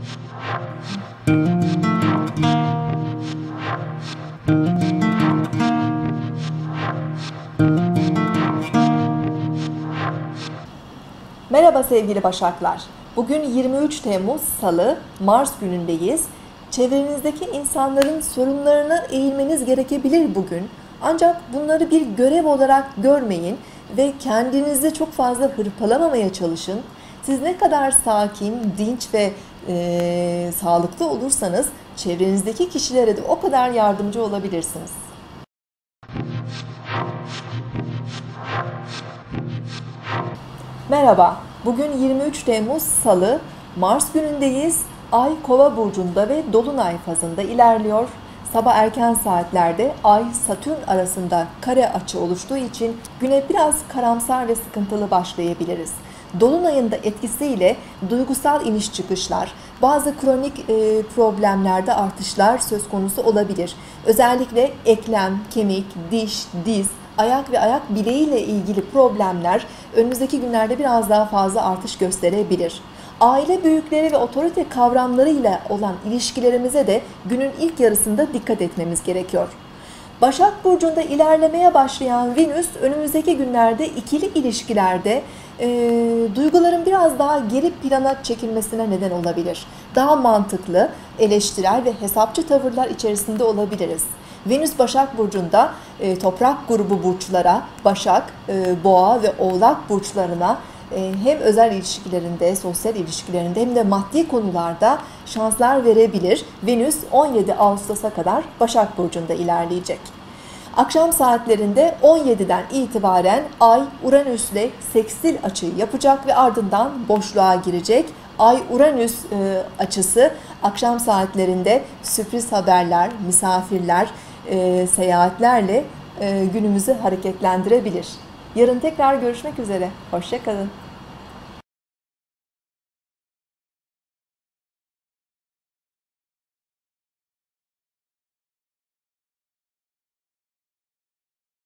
Merhaba sevgili Başaklar. Bugün 23 Temmuz Salı, Mars günündeyiz. Çevrenizdeki insanların sorunlarına eğilmeniz gerekebilir bugün. Ancak bunları bir görev olarak görmeyin ve kendinizi çok fazla hırpalamamaya çalışın. Siz ne kadar sakin, dinç ve sağlıklı olursanız çevrenizdeki kişilere de o kadar yardımcı olabilirsiniz. Merhaba, bugün 23 Temmuz Salı, Mars günündeyiz. Ay Kova burcunda ve Dolunay fazında ilerliyor. Sabah erken saatlerde Ay-Satürn arasında kare açı oluştuğu için güne biraz karamsar ve sıkıntılı başlayabiliriz. Dolunay'ın da etkisiyle duygusal iniş çıkışlar, bazı kronik problemlerde artışlar söz konusu olabilir. Özellikle eklem, kemik, diş, diz, ayak ve ayak bileğiyle ilgili problemler önümüzdeki günlerde biraz daha fazla artış gösterebilir. Aile büyükleri ve otorite kavramlarıyla olan ilişkilerimize de günün ilk yarısında dikkat etmemiz gerekiyor. Başak Burcu'nda ilerlemeye başlayan Venüs önümüzdeki günlerde ikili ilişkilerde duyguların biraz daha geri plana çekilmesine neden olabilir. Daha mantıklı, eleştirel ve hesapçı tavırlar içerisinde olabiliriz. Venüs Başak Burcu'nda toprak grubu burçlara, Başak, Boğa ve Oğlak burçlarına hem özel ilişkilerinde, sosyal ilişkilerinde hem de maddi konularda şanslar verebilir. Venüs 17 Ağustos'a kadar Başak Burcu'nda ilerleyecek. Akşam saatlerinde 17'den itibaren Ay Uranüs'le sekstil açıyı yapacak ve ardından boşluğa girecek. Ay-Uranüs açısı akşam saatlerinde sürpriz haberler, misafirler, seyahatlerle günümüzü hareketlendirebilir. Yarın tekrar görüşmek üzere. Hoşça kalın.